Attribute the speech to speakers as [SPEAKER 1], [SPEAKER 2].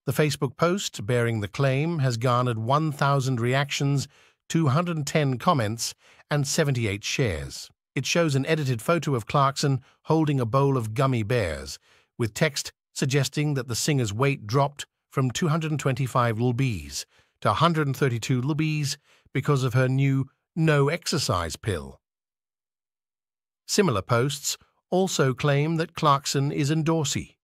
[SPEAKER 1] The Facebook post bearing the claim has garnered 1,000 reactions, 210 comments, and 78 shares. It shows an edited photo of Clarkson holding a bowl of gummy bears, with text suggesting that the singer's weight dropped from 225 lbs to 132 lbs because of her new no-exercise pill. Similar posts also claim that Clarkson is endorsing.